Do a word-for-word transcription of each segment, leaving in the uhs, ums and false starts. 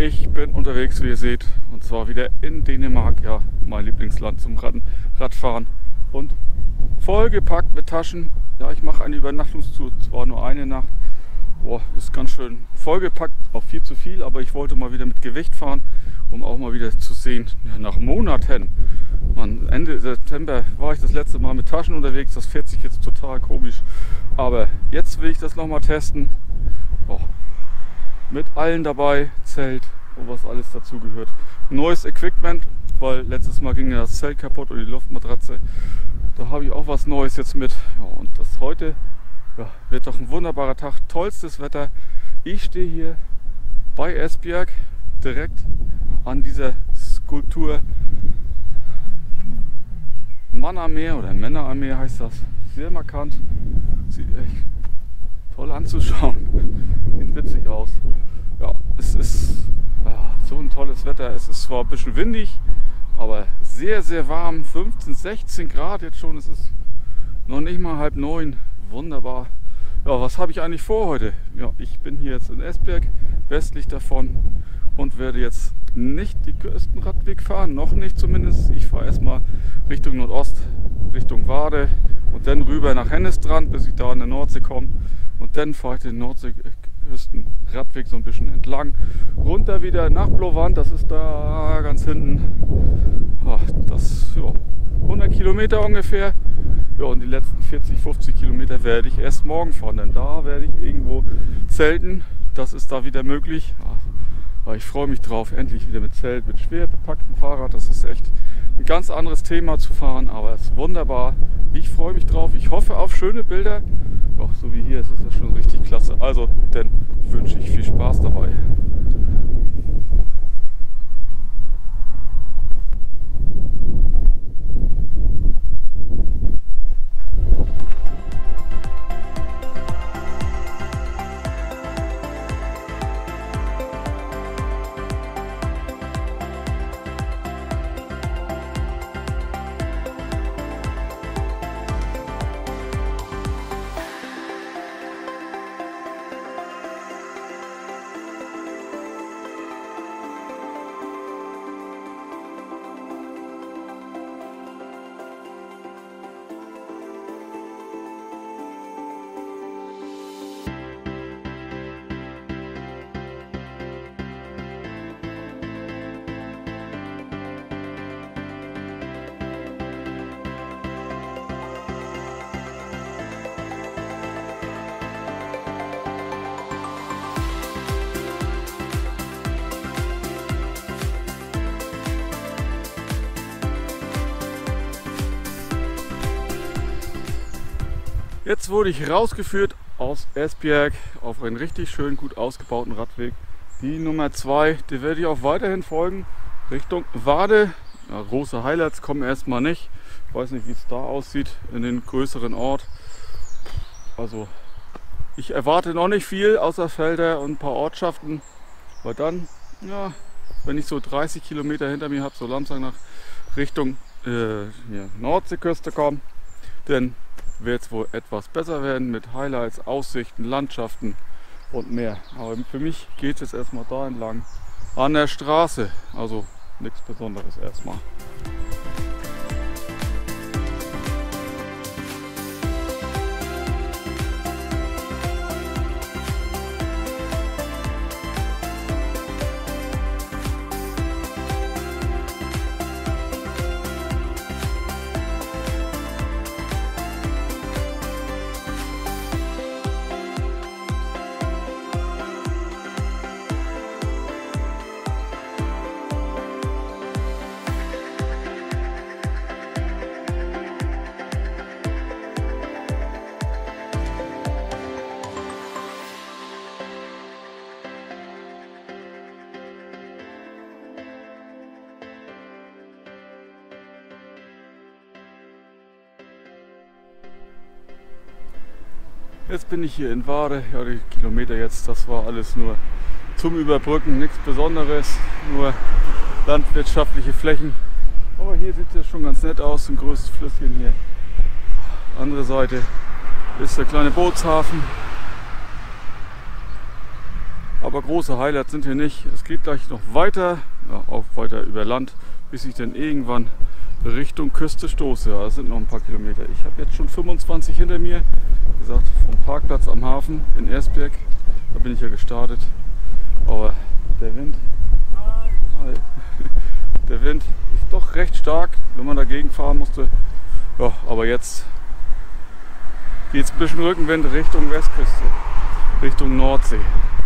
Ich bin unterwegs, wie ihr seht, und zwar wieder in Dänemark, ja, mein Lieblingsland zum Rad Radfahren, und vollgepackt mit Taschen. Ja, ich mache eine Übernachtungstour, zwar nur eine Nacht, boah, ist ganz schön vollgepackt, auch viel zu viel, aber ich wollte mal wieder mit Gewicht fahren, um auch mal wieder zu sehen, ja, nach Monaten. Man, Ende September war ich das letzte Mal mit Taschen unterwegs, das fährt sich jetzt total komisch, aber jetzt will ich das noch mal testen. Oh. Mit allen dabei, Zelt und was alles dazu gehört. Neues Equipment, weil letztes Mal ging ja das Zelt kaputt und die Luftmatratze. Da habe ich auch was Neues jetzt mit. Ja, und das heute, ja, wird doch ein wunderbarer Tag, tollstes Wetter. Ich stehe hier bei Esbjerg, direkt an dieser Skulptur Mann am Meer oder Männer am Meer heißt das. Sehr markant, sieht echt toll anzuschauen, sieht witzig aus. Ja, es ist ja, so ein tolles Wetter. Es ist zwar ein bisschen windig, aber sehr, sehr warm. fünfzehn, sechzehn Grad jetzt schon. Es ist noch nicht mal halb neun. Wunderbar. Ja, was habe ich eigentlich vor heute? Ja, ich bin hier jetzt in Esbjerg, westlich davon, und werde jetzt nicht die Küstenradweg fahren. Noch nicht zumindest. Ich fahre erstmal Richtung Nordost, Richtung Varde und dann rüber nach Hennestrand, bis ich da in der Nordsee komme. Und dann fahre ich den Nordseeküstenradweg so ein bisschen entlang, runter wieder nach Blåvand, das ist da ganz hinten. Ach, das ja, hundert Kilometer ungefähr. Ja, und die letzten vierzig, fünfzig Kilometer werde ich erst morgen fahren, denn da werde ich irgendwo zelten. Das ist da wieder möglich. Aber ich freue mich drauf, endlich wieder mit Zelt, mit schwer bepacktem Fahrrad. Das ist echt ein ganz anderes Thema zu fahren, aber es ist wunderbar. Ich freue mich drauf. Ich hoffe auf schöne Bilder. Doch, so wie hier ist es ja schon richtig klasse. Also, dann wünsche ich viel Spaß dabei. Jetzt wurde ich rausgeführt aus Esbjerg auf einen richtig schön gut ausgebauten Radweg. Die Nummer zwei, die werde ich auch weiterhin folgen, Richtung Varde. Ja, große Highlights kommen erstmal nicht. Ich weiß nicht, wie es da aussieht in den größeren Ort. Also ich erwarte noch nicht viel außer Felder und ein paar Ortschaften. Weil dann, ja, wenn ich so dreißig Kilometer hinter mir habe, so langsam nach Richtung äh, hier, Nordseeküste komme, dann wird es wohl etwas besser werden mit Highlights, Aussichten, Landschaften und mehr. Aber für mich geht es erstmal da entlang an der Straße, also nichts Besonderes erstmal. Jetzt bin ich hier in Varde, ja, die Kilometer jetzt, das war alles nur zum Überbrücken, nichts Besonderes, nur landwirtschaftliche Flächen. Aber hier sieht es schon ganz nett aus, ein größtes Flüsschen hier. Andere Seite ist der kleine Bootshafen. Aber große Highlights sind hier nicht. Es geht gleich noch weiter, ja, auch weiter über Land, bis ich dann irgendwann Richtung Küste stoße. Ja, das sind noch ein paar Kilometer. Ich habe jetzt schon fünfundzwanzig hinter mir. Wie gesagt, vom Parkplatz am Hafen in Ersberg. Da bin ich ja gestartet. Aber der Wind, der Wind ist doch recht stark, wenn man dagegen fahren musste. Ja, aber jetzt geht es ein bisschen Rückenwind Richtung Westküste, Richtung Nordsee.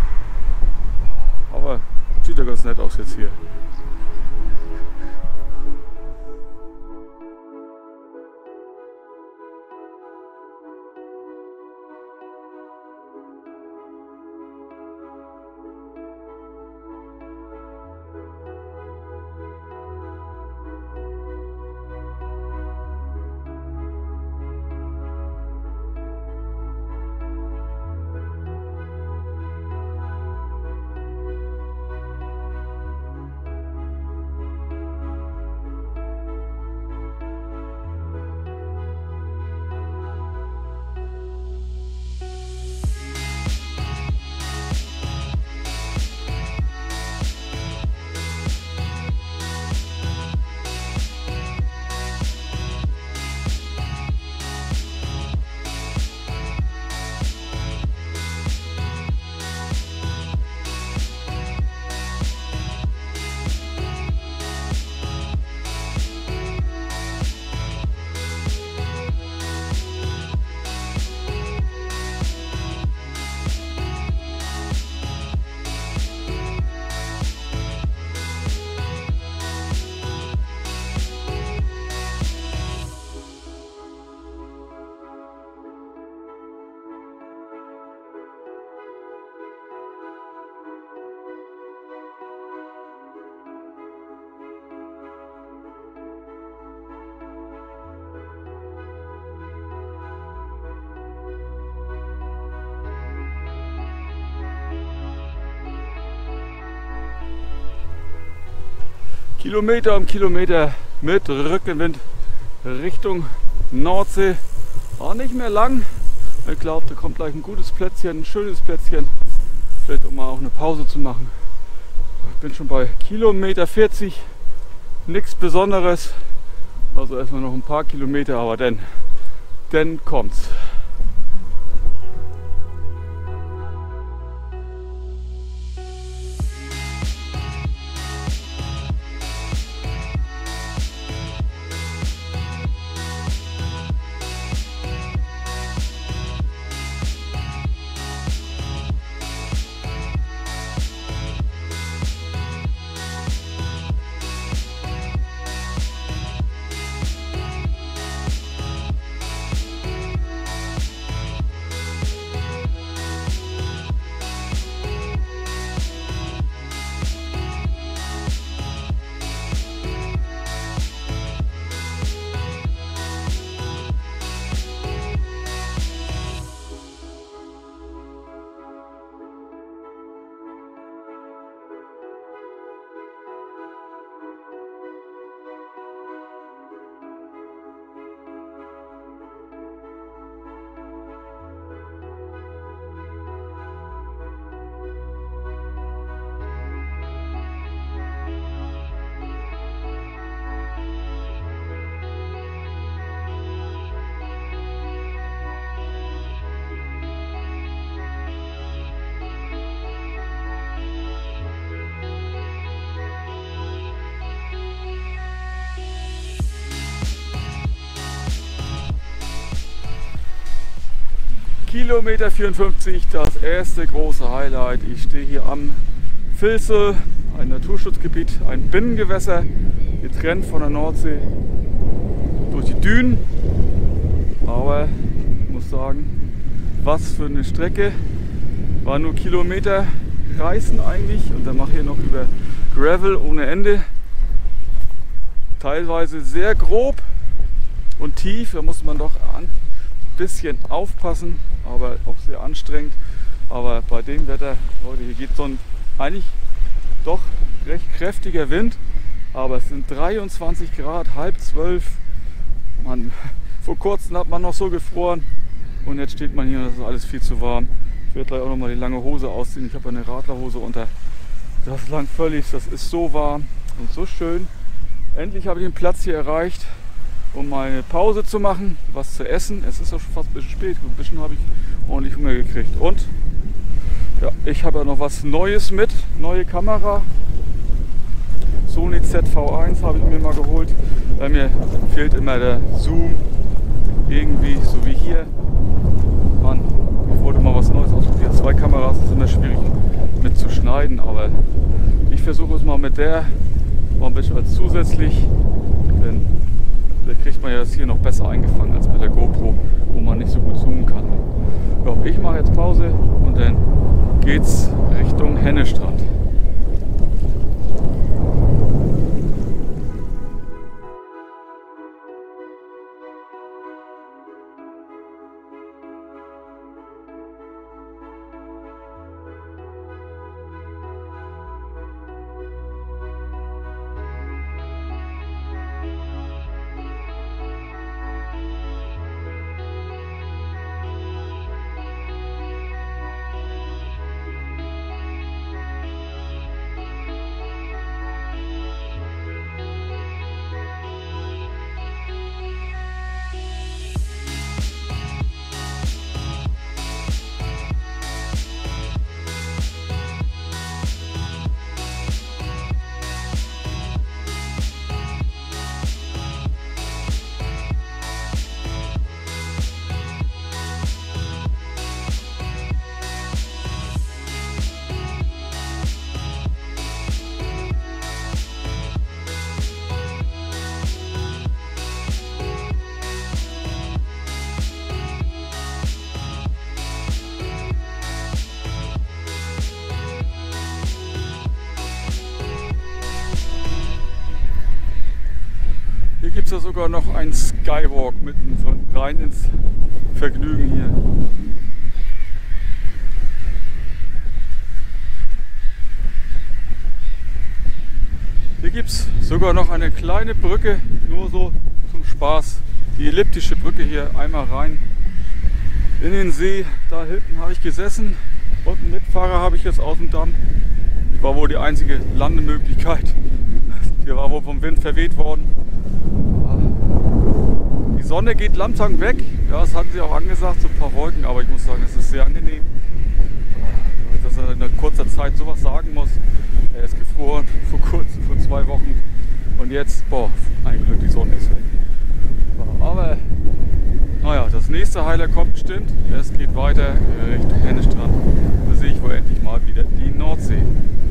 Aber sieht ja ganz nett aus jetzt hier. Kilometer um Kilometer mit Rückenwind Richtung Nordsee. War nicht mehr lang. Ich glaube, da kommt gleich ein gutes Plätzchen, ein schönes Plätzchen. Vielleicht um mal auch eine Pause zu machen. Ich bin schon bei Kilometer vierzig. Nichts Besonderes. Also erstmal noch ein paar Kilometer, aber dann, dann kommt's. Kilometer vierundfünfzig, das erste große Highlight. Ich stehe hier am Vilsel, ein Naturschutzgebiet, ein Binnengewässer, getrennt von der Nordsee durch die Dünen. Aber ich muss sagen, was für eine Strecke. War nur Kilometer reißen eigentlich und dann mache ich hier noch über Gravel ohne Ende. Teilweise sehr grob und tief, da muss man doch ein bisschen aufpassen, aber auch sehr anstrengend. Aber bei dem Wetter, Leute, hier geht so ein eigentlich doch recht kräftiger Wind, aber es sind dreiundzwanzig Grad, halb zwölf. Man, vor kurzem hat man noch so gefroren und jetzt steht man hier und das ist alles viel zu warm. Ich werde gleich auch nochmal die lange Hose ausziehen. Ich habe eine Radlerhose unter. Das langt völlig, das ist so warm und so schön. Endlich habe ich den Platz hier erreicht, um meine Pause zu machen, was zu essen. Es ist auch schon fast ein bisschen spät, ein bisschen habe ich ordentlich Hunger gekriegt. Und ja, ich habe ja noch was Neues mit, neue Kamera. Sony Z V eins habe ich mir mal geholt, weil mir fehlt immer der Zoom irgendwie, so wie hier. Mann, ich wollte mal was Neues ausprobieren. Zwei Kameras ist immer schwierig mit zu schneiden, aber ich versuche es mal mit der, mal ein bisschen als zusätzlich, denn vielleicht kriegt man ja das hier noch besser eingefangen als mit der GoPro, wo man nicht so gut zoomen kann. Ja, ich mache jetzt Pause und dann geht's Richtung Hennestrand. Hier gibt es ja sogar noch einen Skywalk mitten so rein ins Vergnügen hier. Hier gibt es sogar noch eine kleine Brücke, nur so zum Spaß. Die elliptische Brücke hier einmal rein in den See. Da hinten habe ich gesessen und einen Mitfahrer habe ich jetzt aus dem Damm. Ich war wohl die einzige Landemöglichkeit. Wir waren wohl vom Wind verweht worden. Die Sonne geht langsam weg. Ja, das hatten sie auch angesagt, so ein paar Wolken, aber ich muss sagen, es ist sehr angenehm. Dass er in kurzer Zeit sowas sagen muss. Er ist gefroren vor kurzem, vor zwei Wochen. Und jetzt, boah, ein Glück, die Sonne ist weg. Aber, naja, das nächste Highlight kommt bestimmt. Es geht weiter Richtung Hennestrand. Da sehe ich wohl endlich mal wieder die Nordsee.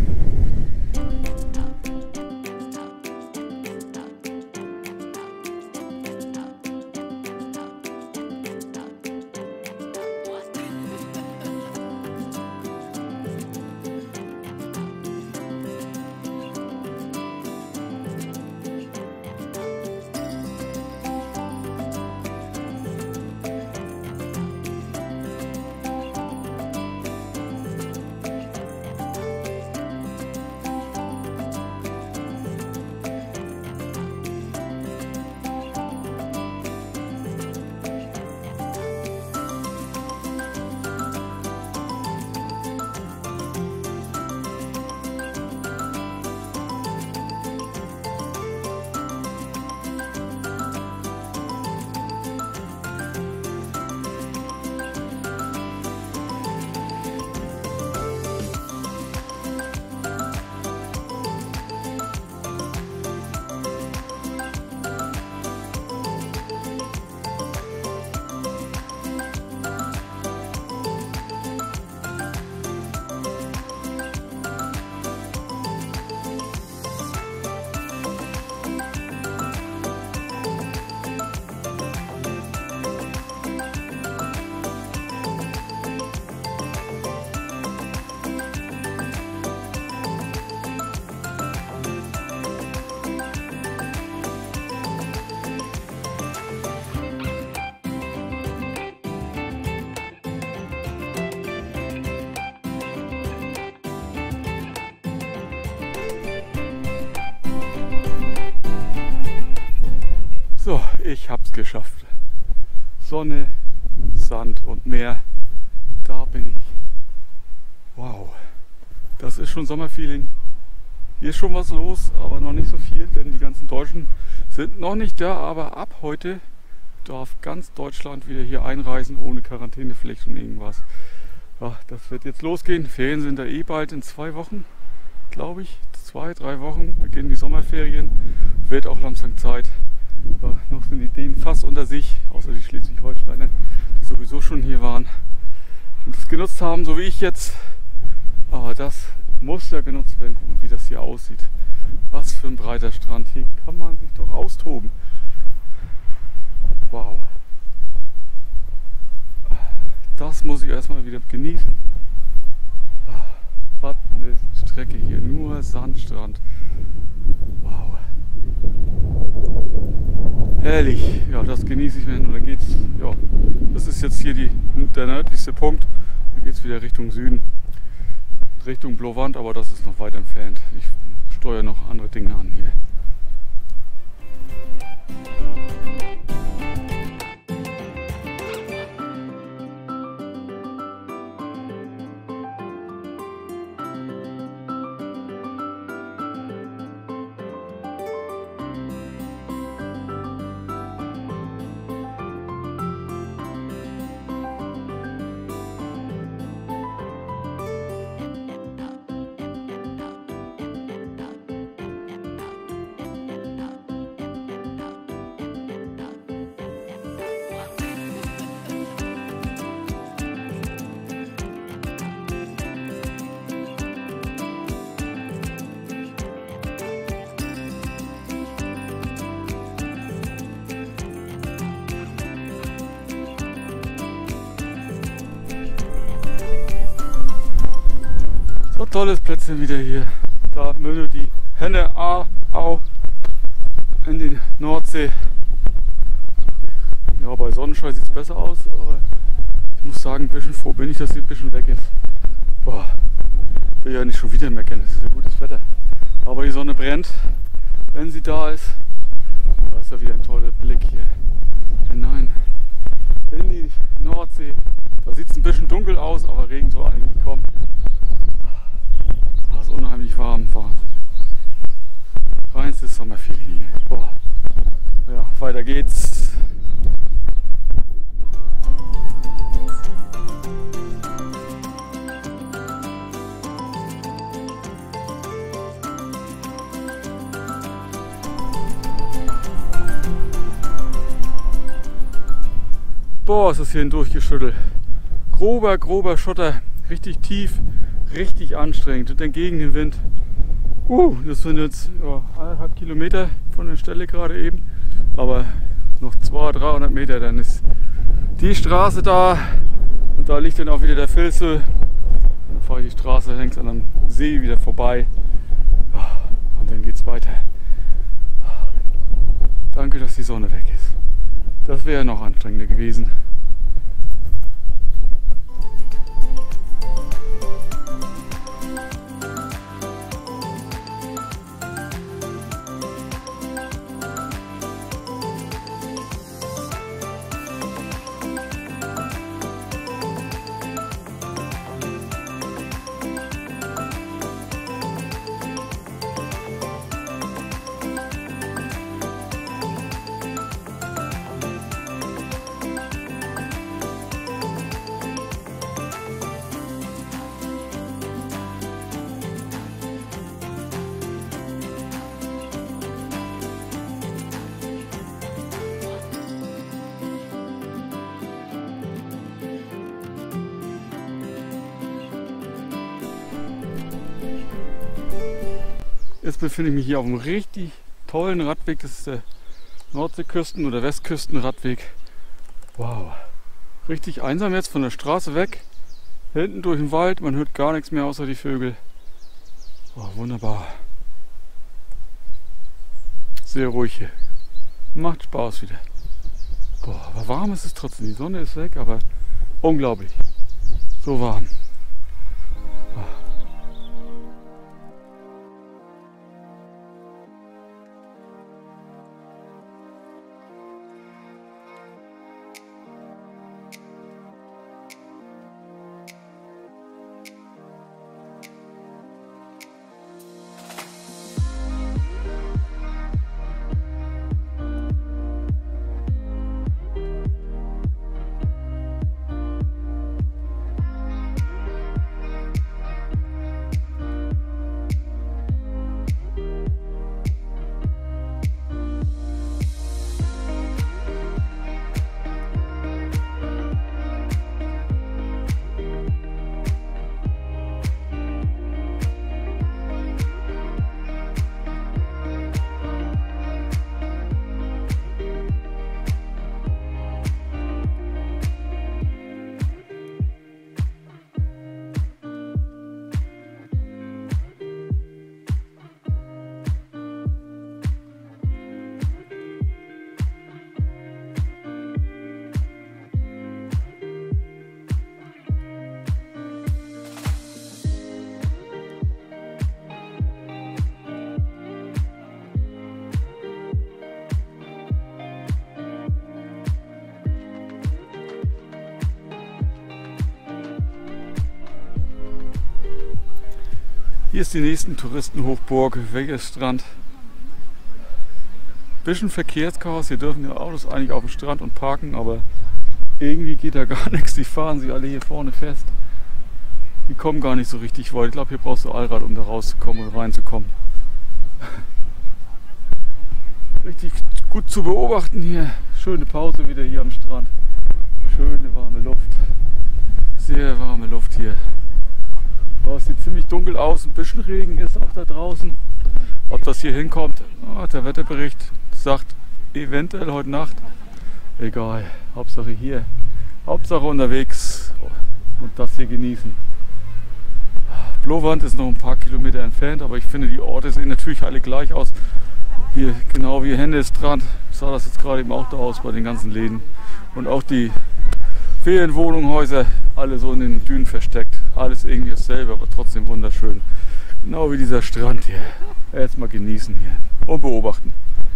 So, ich hab's geschafft. Sonne, Sand und Meer, da bin ich. das ist schon Sommerfeeling. Hier ist schon was los, aber noch nicht so viel, denn die ganzen Deutschen sind noch nicht da. Aber ab heute darf ganz Deutschland wieder hier einreisen, ohne Quarantänepflicht und irgendwas. Ja, das wird jetzt losgehen. Ferien sind da eh bald in zwei Wochen, glaube ich. Zwei, drei Wochen beginnen die Sommerferien. Wird auch langsam Zeit. Ja, noch sind die Dänen fast unter sich, außer die Schleswig-Holsteiner, die sowieso schon hier waren und das genutzt haben, so wie ich jetzt. Aber das muss ja genutzt werden. Gucken, wie das hier aussieht. Was für ein breiter Strand. Hier kann man sich doch austoben. Wow. Das muss ich erstmal wieder genießen. Was eine Strecke hier. Nur Sandstrand. Wow. Herrlich. Ja, das genieße ich mir. Und dann geht's. Ja, das ist jetzt hier die, der nördlichste Punkt. Dann geht es wieder Richtung Süden. Richtung Blauwand, aber das ist noch weit entfernt. Ich steuere noch andere Dinge an hier. So tolles Plätzchen wieder hier. Da mündet die Henne A, Au in die Nordsee. Ja, bei Sonnenschein sieht es besser aus, aber ich muss sagen, ein bisschen froh bin ich, dass sie ein bisschen weg ist. Boah, will ja nicht schon wieder meckern, es ist ja gutes Wetter. Aber die Sonne brennt, wenn sie da ist. Da ist ja wieder ein toller Blick hier hinein in die Nordsee. Da sieht es ein bisschen dunkel aus, aber Regen soll eigentlich nicht kommen. Das ist unheimlich warm, Wahnsinn. Reinstes Sommerfeeling. Boah. Ja, weiter geht's. Boah, ist das hier ein Durchgeschüttel. Grober, grober Schotter, richtig tief, richtig anstrengend und dann gegen den Wind. Uh, das sind jetzt ja, eineinhalb Kilometer von der Stelle gerade eben, aber noch zweihundert, dreihundert Meter, dann ist die Straße da und da liegt dann auch wieder der Filze. Dann fahre ich die Straße längs an einem See wieder vorbei und dann geht's weiter. Danke, dass die Sonne weg ist. Das wäre noch anstrengender gewesen. Jetzt befinde ich mich hier auf einem richtig tollen Radweg. Das ist der Nordseeküsten- oder Westküstenradweg. Wow, richtig einsam jetzt von der Straße weg. Hinten durch den Wald, man hört gar nichts mehr außer die Vögel. Oh, wunderbar. Sehr ruhig hier. Macht Spaß wieder. Boah, aber warm ist es trotzdem. Die Sonne ist weg, aber unglaublich. So warm. Hier ist die nächste Touristenhochburg. Welches Strand? Bisschen Verkehrschaos. Hier dürfen ja Autos eigentlich auf dem Strand und parken, aber irgendwie geht da gar nichts. Die fahren sich alle hier vorne fest. Die kommen gar nicht so richtig weit. Ich glaube, hier brauchst du Allrad, um da rauszukommen und reinzukommen. Richtig gut zu beobachten hier. Schöne Pause wieder hier am Strand. Schöne warme Luft. Sehr warme Luft hier. Oh, es sieht ziemlich dunkel aus. Ein bisschen Regen ist auch da draußen. Ob das hier hinkommt, oh, der Wetterbericht sagt eventuell heute Nacht. Egal. Hauptsache hier. Hauptsache unterwegs und das hier genießen. Blåvand ist noch ein paar Kilometer entfernt, aber ich finde, die Orte sehen natürlich alle gleich aus. Hier, genau wie Hennesstrand, sah das jetzt gerade eben auch da aus bei den ganzen Läden. Und auch die Ferienwohnungen, alle so in den Dünen versteckt. Alles irgendwie dasselbe, aber trotzdem wunderschön. Genau wie dieser Strand hier. Jetzt mal genießen hier und beobachten.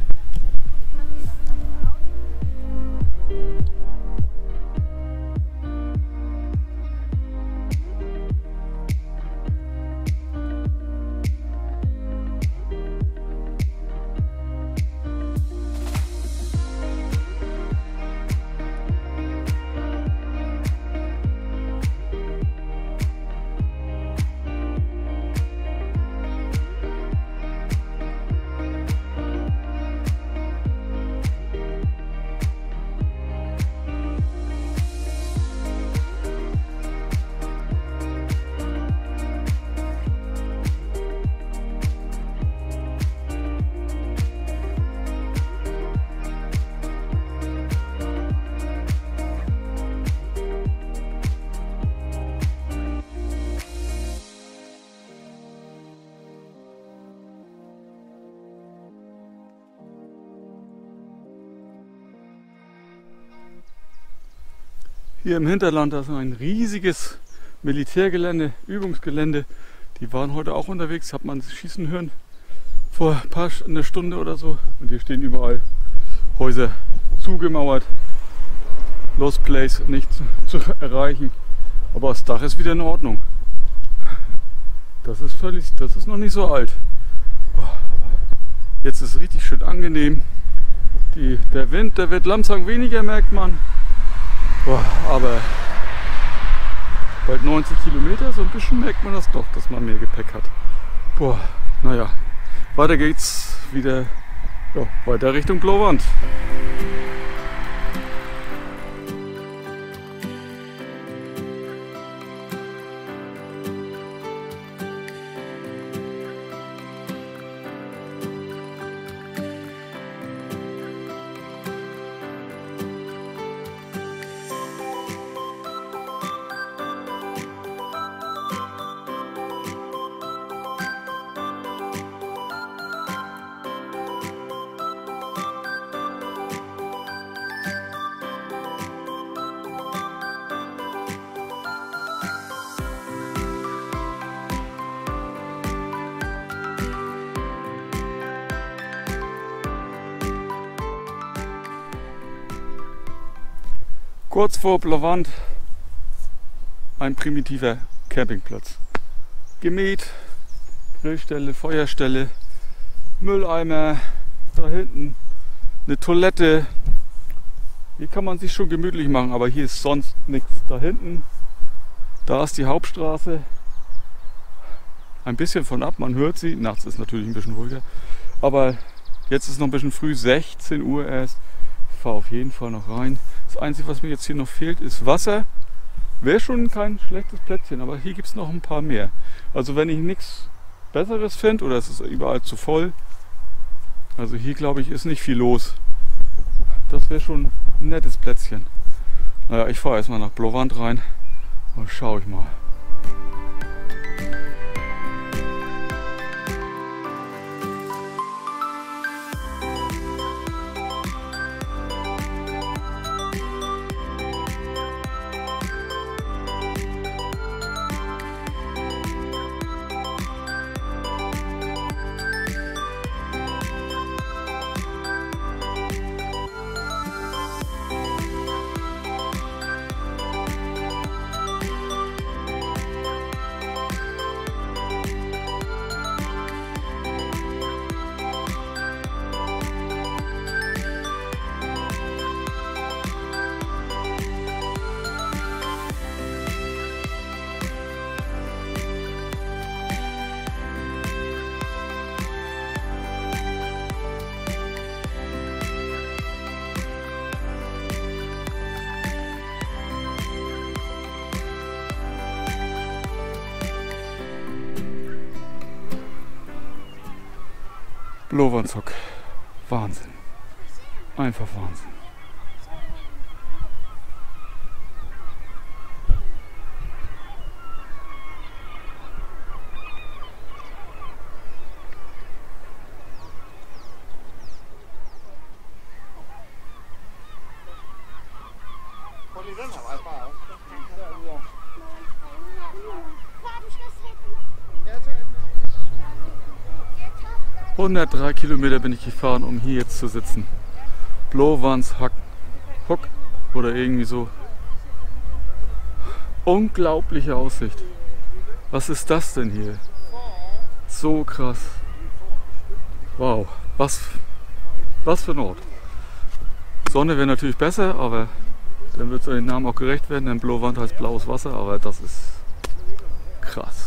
Hier im Hinterland, da ist ein riesiges Militärgelände, Übungsgelände. Die waren heute auch unterwegs, hat man schießen hören vor ein paar, eine Stunde oder so. Und hier stehen überall Häuser zugemauert. Lost Place nicht zu erreichen. Aber das Dach ist wieder in Ordnung. Das ist völlig, das ist noch nicht so alt. Jetzt ist es richtig schön angenehm. Die, der Wind, der wird langsam weniger, merkt man. Boah, aber bald neunzig Kilometer, so ein bisschen merkt man das doch, dass man mehr Gepäck hat. Boah, naja, weiter geht's wieder, ja, weiter Richtung Blåvand. Kurz vor Blåvand ein primitiver Campingplatz. Gemäht, Grillstelle, Feuerstelle, Mülleimer, da hinten eine Toilette. Hier kann man sich schon gemütlich machen, aber hier ist sonst nichts. Da hinten, da ist die Hauptstraße. Ein bisschen von ab, man hört sie. Nachts ist natürlich ein bisschen ruhiger. Aber jetzt ist noch ein bisschen früh, sechzehn Uhr erst. Ich fahre auf jeden Fall noch rein. Das Einzige, was mir jetzt hier noch fehlt, ist Wasser. Wäre schon kein schlechtes Plätzchen, aber hier gibt es noch ein paar mehr. Also wenn ich nichts Besseres finde oder es ist überall zu voll, also hier glaube ich ist nicht viel los. Das wäre schon ein nettes Plätzchen. Naja, ich fahre erstmal nach Blåvand rein und schaue ich mal. Blåvandshoek. Wahnsinn. Einfach Wahnsinn. hundertdrei Kilometer bin ich gefahren, um hier jetzt zu sitzen. Blåvandshoek oder irgendwie so. Unglaubliche Aussicht. Was ist das denn hier? So krass. Wow, was, was für ein Ort. Sonne wäre natürlich besser, aber dann wird es den Namen auch gerecht werden, denn Blåvand heißt blaues Wasser, aber das ist krass.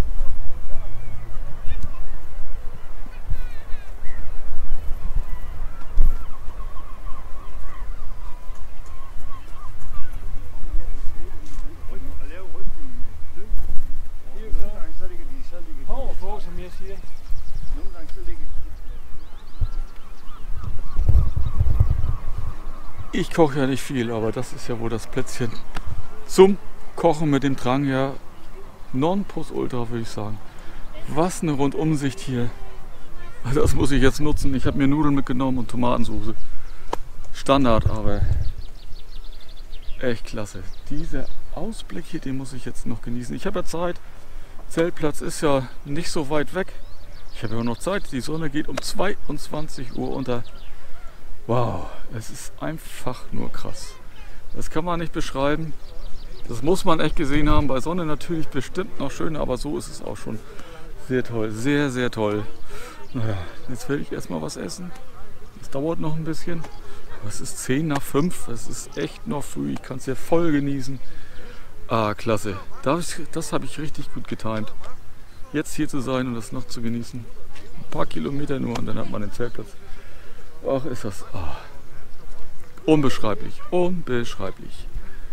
Ich koche ja nicht viel, aber das ist ja wohl das Plätzchen zum Kochen mit dem Drang, ja, non plus ultra, würde ich sagen. Was eine Rundumsicht hier. Das muss ich jetzt nutzen. Ich habe mir Nudeln mitgenommen und Tomatensauce. Standard, aber echt klasse. Dieser Ausblick hier, den muss ich jetzt noch genießen. Ich habe ja Zeit. Zeltplatz ist ja nicht so weit weg. Ich habe ja noch Zeit. Die Sonne geht um zweiundzwanzig Uhr unter. Wow, es ist einfach nur krass. Das kann man nicht beschreiben. Das muss man echt gesehen haben. Bei Sonne natürlich bestimmt noch schöner, aber so ist es auch schon sehr toll. Sehr, sehr toll. Naja, jetzt will ich erstmal was essen. Das dauert noch ein bisschen. Aber es ist zehn nach fünf. Es ist echt noch früh. Ich kann es ja voll genießen. Ah, klasse. Das, das habe ich richtig gut getimt. Jetzt hier zu sein und das noch zu genießen. Ein paar Kilometer nur und dann hat man den Zeltplatz. Ach, ist das ah, unbeschreiblich, unbeschreiblich.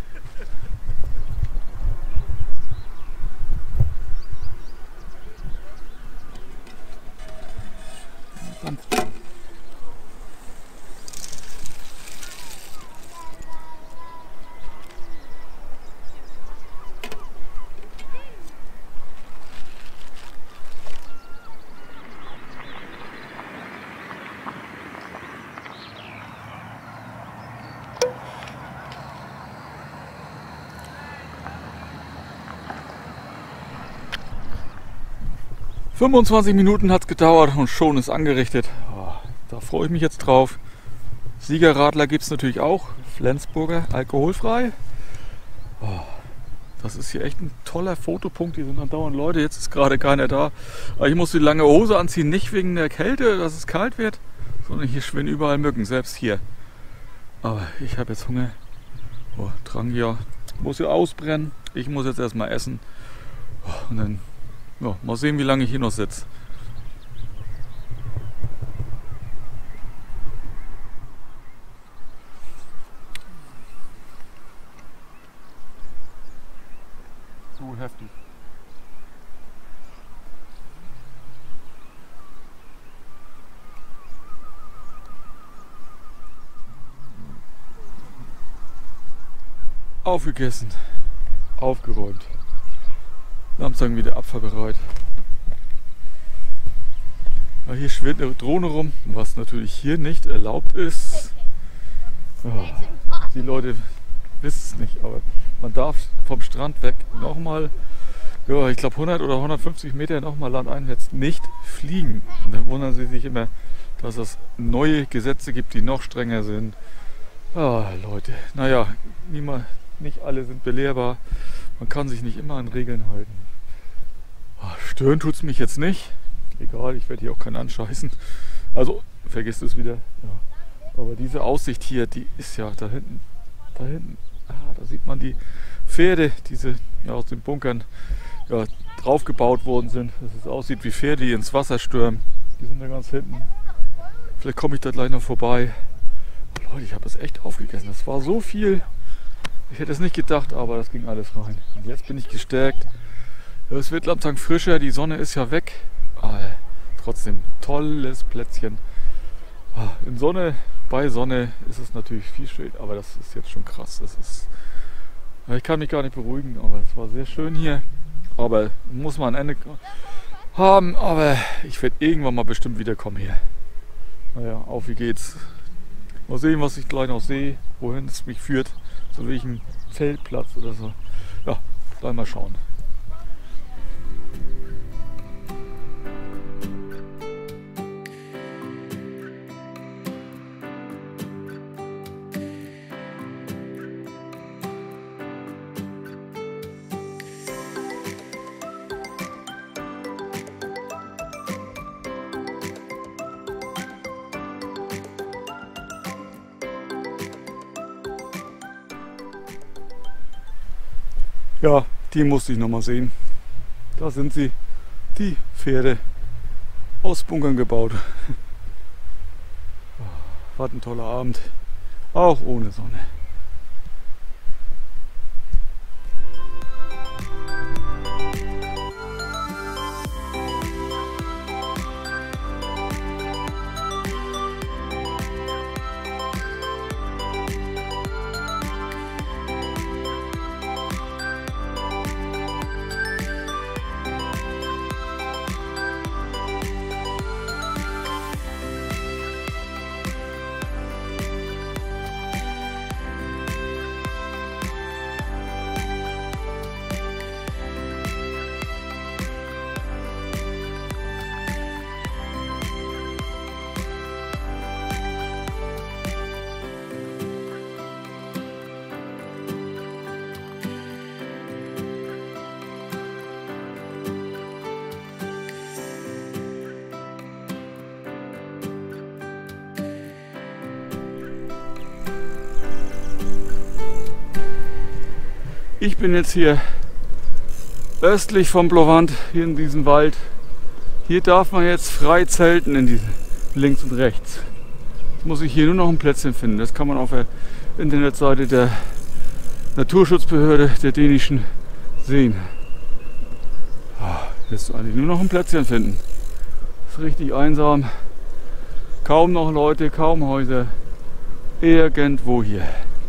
fünfundzwanzig Minuten hat es gedauert und schon ist angerichtet. Oh, da freue ich mich jetzt drauf. Siegerradler gibt es natürlich auch. Flensburger, alkoholfrei. Oh, das ist hier echt ein toller Fotopunkt. Hier sind andauernd Leute. Jetzt ist gerade keiner da. Aber ich muss die lange Hose anziehen. Nicht wegen der Kälte, dass es kalt wird, sondern hier schwirren überall Mücken. Selbst hier. Aber ich habe jetzt Hunger. Oh, Drang hier. Muss ja ausbrennen. Ich muss jetzt erstmal essen. Oh, und dann ja, mal sehen, wie lange ich hier noch sitze. So heftig. Aufgegessen, aufgeräumt. Samstag wieder abfahrbereit. Ja, hier schwirrt eine Drohne rum, was natürlich hier nicht erlaubt ist. Ja, die Leute wissen es nicht, aber man darf vom Strand weg nochmal, ja, ich glaube hundert oder hundertfünfzig Meter nochmal landeinwärts nicht fliegen. Und dann wundern sie sich immer, dass es neue Gesetze gibt, die noch strenger sind. Ah, Leute, naja, niemand, nicht alle sind belehrbar. Man kann sich nicht immer an Regeln halten. Stören tut es mich jetzt nicht. Egal, ich werde hier auch keinen anscheißen. Also, vergiss es wieder. Ja. Aber diese Aussicht hier, die ist ja da hinten. Da hinten, ah, da sieht man die Pferde, diese ja, aus den Bunkern ja, drauf gebaut worden sind. Dass es aussieht wie Pferde, die ins Wasser stürmen. Die sind da ganz hinten. Vielleicht komme ich da gleich noch vorbei. Leute, ich habe es echt aufgegessen. Das war so viel. Ich hätte es nicht gedacht, aber das ging alles rein. Und jetzt bin ich gestärkt. Es wird langsam frischer, die Sonne ist ja weg. trotzdem tolles Plätzchen. In Sonne, bei Sonne ist es natürlich viel schön, aber das ist jetzt schon krass. Das ist, ich kann mich gar nicht beruhigen, aber es war sehr schön hier. Aber muss man ein Ende haben, aber ich werde irgendwann mal bestimmt wiederkommen hier. Naja, auf wie geht's. Mal sehen, was ich gleich noch sehe, wohin es mich führt, zu welchem Zeltplatz oder so. Ja, gleich mal schauen. Ja, die musste ich noch mal sehen. Da sind sie, die Pferde aus Bunkern gebaut. War ein toller Abend, auch ohne Sonne. Ich bin jetzt hier östlich vom Blovant, hier in diesem Wald. Hier darf man jetzt frei zelten, in diese, links und rechts. Jetzt muss ich hier nur noch ein Plätzchen finden. Das kann man auf der Internetseite der Naturschutzbehörde der dänischen sehen. Jetzt eigentlich nur noch ein Plätzchen finden. Das ist richtig einsam. Kaum noch Leute, kaum Häuser. Irgendwo hier.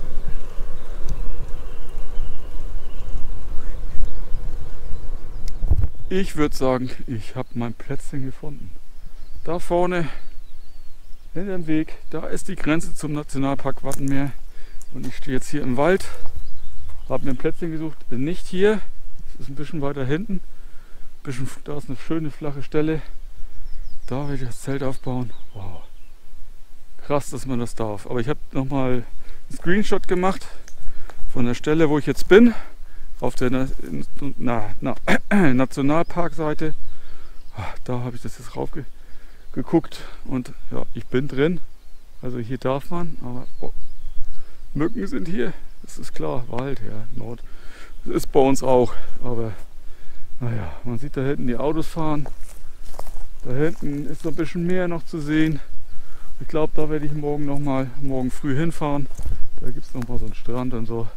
Ich würde sagen, ich habe mein Plätzchen gefunden. Da vorne, hinter dem Weg, da ist die Grenze zum Nationalpark Wattenmeer. Und ich stehe jetzt hier im Wald, habe mir ein Plätzchen gesucht, bin nicht hier. Es ist ein bisschen weiter hinten. Ein bisschen, da ist eine schöne flache Stelle. Da werde ich das Zelt aufbauen. Wow. Krass, dass man das darf. Aber ich habe nochmal einen Screenshot gemacht von der Stelle, wo ich jetzt bin. Auf der na, na, na, Nationalparkseite. Da habe ich das jetzt rauf ge, geguckt und ja, ich bin drin. Also hier darf man, aber oh, Mücken sind hier. Das ist klar, Wald, ja, Nord. Das ist bei uns auch, aber naja, man sieht da hinten die Autos fahren. Da hinten ist noch ein bisschen mehr noch zu sehen. Ich glaube, da werde ich morgen noch mal morgen früh hinfahren. Da gibt es noch mal so einen Strand und so.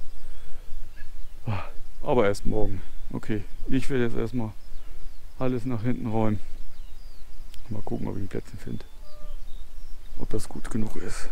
Aber erst morgen. Okay, ich werde jetzt erstmal alles nach hinten räumen. Mal gucken, ob ich ein Plätzchen finde. Ob das gut genug ist.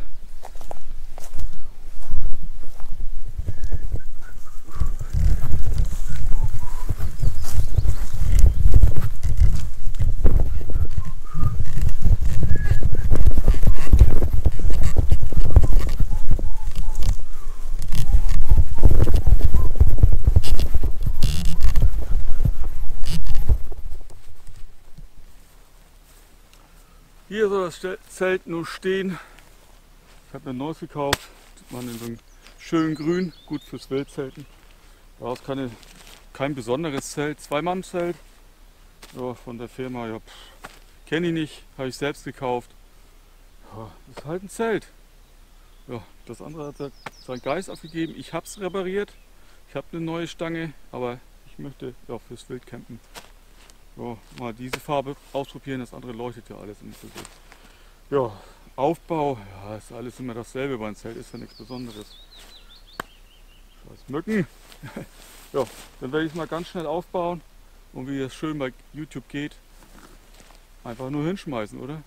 Hier soll das Zelt nur stehen. Ich habe ein neues gekauft. Das war in so einem schönen Grün, gut fürs Wildzelten. Da ist keine, kein besonderes Zelt, Zwei-Mann-Zelt. Ja, von der Firma, ja, kenne ich nicht, habe ich selbst gekauft. Ja, ist halt ein Zelt. Ja, das andere hat seinen Geist aufgegeben. Ich habe es repariert. Ich habe eine neue Stange, aber ich möchte ja fürs Wildcampen ja, mal diese Farbe ausprobieren, das andere leuchtet ja alles nicht so gut. Ja, Aufbau, ja, ist alles immer dasselbe beim Zelt, ist ja nichts Besonderes. Scheiß Mücken. Ja, dann werde ich es mal ganz schnell aufbauen und wie es schön bei YouTube geht, Einfach nur hinschmeißen, oder?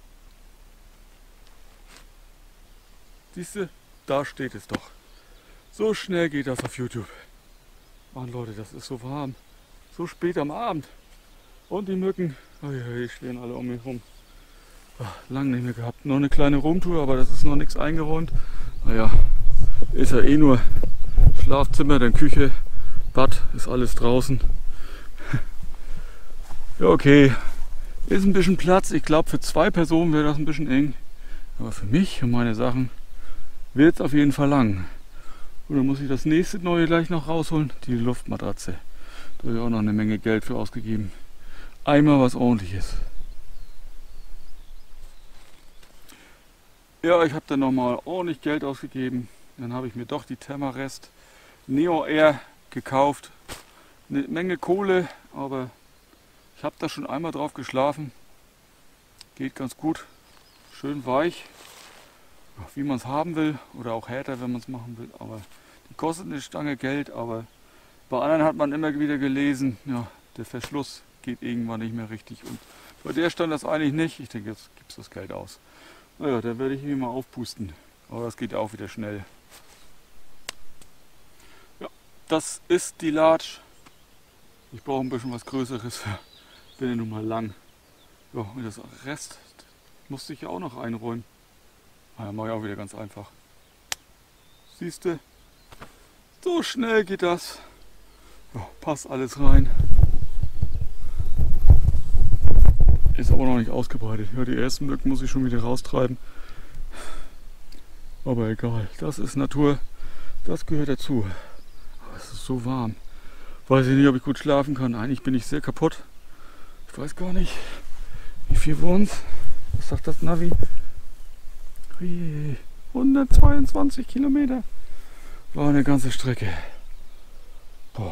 Siehst du, da steht es doch. So schnell geht das auf YouTube. Mann Leute, das ist so warm. So spät am Abend. Und die Mücken, oh ja, die schwirren alle um mich rum. Ach, lang nicht mehr gehabt. Noch eine kleine Rumtour, aber das ist noch nichts eingeräumt. Naja, ist ja eh nur Schlafzimmer, dann Küche, Bad, ist alles draußen. Ja, okay. Ist ein bisschen Platz. Ich glaube, für zwei Personen wäre das ein bisschen eng. Aber für mich und meine Sachen wird es auf jeden Fall lang. Und dann muss ich das nächste neue gleich noch rausholen. Die Luftmatratze. Da habe ich auch noch eine Menge Geld für ausgegeben. Einmal was Ordentliches. Ja, ich habe dann nochmal ordentlich Geld ausgegeben. Dann habe ich mir doch die Thermarest Neo Air gekauft. Eine Menge Kohle, aber ich habe da schon einmal drauf geschlafen. Geht ganz gut. Schön weich. Wie man es haben will. Oder auch härter, wenn man es machen will. Aber die kostet eine Stange Geld. Aber bei anderen hat man immer wieder gelesen, ja, der Verschluss geht irgendwann nicht mehr richtig. Und bei der stand das eigentlich nicht. Ich denke, jetzt gibt es das Geld aus. Naja, dann werde ich mich mal aufpusten. Aber das geht auch wieder schnell. Ja, das ist die Latsch. Ich brauche ein bisschen was Größeres. Bin ja nun mal lang. Ja, und das Rest musste ich ja auch noch einräumen. Ja, mache ich auch wieder ganz einfach. Siehst du? So schnell geht das. Ja, passt alles rein. Ist aber noch nicht ausgebreitet. Ja, die ersten Mücken muss ich schon wieder raustreiben. Aber egal, das ist Natur. Das gehört dazu. Aber es ist so warm. Weiß ich nicht, ob ich gut schlafen kann. Eigentlich bin ich sehr kaputt. Ich weiß gar nicht, wie viel waren es. Was sagt das Navi? hundertzweiundzwanzig Kilometer. War eine ganze Strecke. Boah.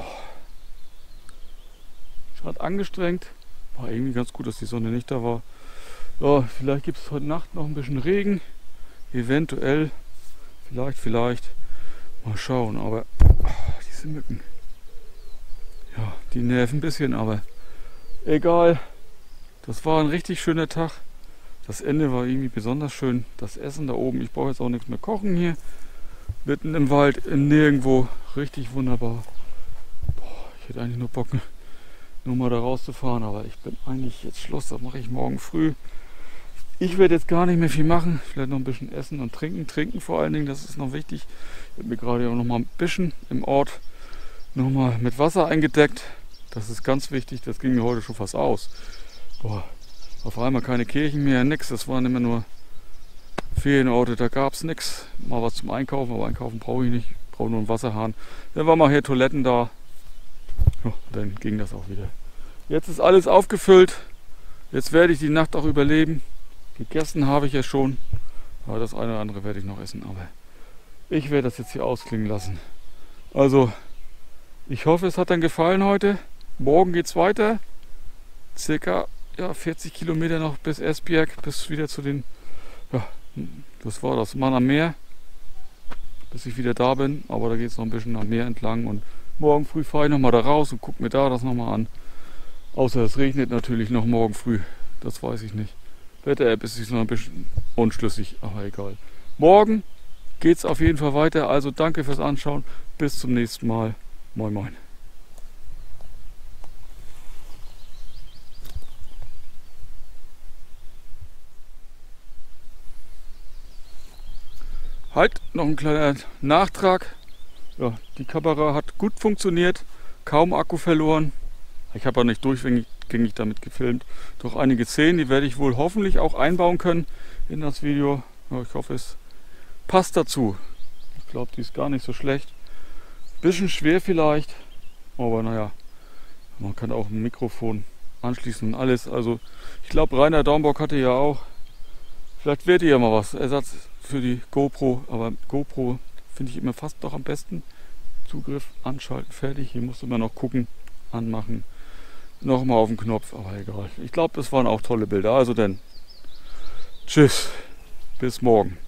Gerade angestrengt. War irgendwie ganz gut, dass die Sonne nicht da war. Ja, vielleicht gibt es heute Nacht noch ein bisschen Regen. Eventuell. Vielleicht, vielleicht. Mal schauen. Aber ach, diese Mücken. Ja, die nerven ein bisschen, aber egal. Das war ein richtig schöner Tag. Das Ende war irgendwie besonders schön. Das Essen da oben. Ich brauche jetzt auch nichts mehr kochen hier. Mitten im Wald, nirgendwo. Richtig wunderbar. Boah, ich hätte eigentlich nur Bock, nur mal da rauszufahren. Aber ich bin eigentlich jetzt Schluss. Das mache ich morgen früh. Ich werde jetzt gar nicht mehr viel machen. Vielleicht noch ein bisschen essen und trinken. Trinken vor allen Dingen, das ist noch wichtig. Ich habe mir gerade auch noch mal ein bisschen im Ort noch mal mit Wasser eingedeckt. Das ist ganz wichtig. Das ging mir heute schon fast aus. Boah. Auf einmal keine Kirchen mehr, nix. Das waren immer nur Ferienorte, da gab es nichts. Mal was zum Einkaufen, aber einkaufen brauche ich nicht. Ich brauche nur einen Wasserhahn. Dann waren mal hier Toiletten da. Ja, dann ging das auch wieder. Jetzt ist alles aufgefüllt. Jetzt werde ich die Nacht auch überleben. Gegessen habe ich ja schon. Aber das eine oder andere werde ich noch essen. Aber ich werde das jetzt hier ausklingen lassen. Also, ich hoffe, es hat dann gefallen heute. Morgen geht es weiter. Circa ja, vierzig Kilometer noch bis Esbjerg, bis wieder zu den, ja, was war das, Mann am Meer, bis ich wieder da bin, aber da geht es noch ein bisschen am Meer entlang und morgen früh fahre ich nochmal da raus und gucke mir da das nochmal an. Außer es regnet natürlich noch morgen früh, das weiß ich nicht. Wetter-App ist noch ein bisschen unschlüssig, aber egal. Morgen geht es auf jeden Fall weiter, also danke fürs Anschauen, bis zum nächsten Mal, moin moin. Halt, noch ein kleiner Nachtrag. Ja, die Kamera hat gut funktioniert, kaum Akku verloren. Ich habe ja nicht durchgängig damit gefilmt. Doch einige Szenen, die werde ich wohl hoffentlich auch einbauen können in das Video. Ja, ich hoffe, es passt dazu. Ich glaube, die ist gar nicht so schlecht. Bisschen schwer vielleicht, aber naja, man kann auch ein Mikrofon anschließen und alles. Also ich glaube, Rainer Daumbock hatte ja auch. Vielleicht wird ja mal was. Ersatz für die GoPro, aber GoPro finde ich immer fast doch am besten. Zugriff anschalten, fertig. Hier musst du immer noch gucken, anmachen. Nochmal auf den Knopf, aber egal. Ich glaube, das waren auch tolle Bilder. Also dann, tschüss, bis morgen.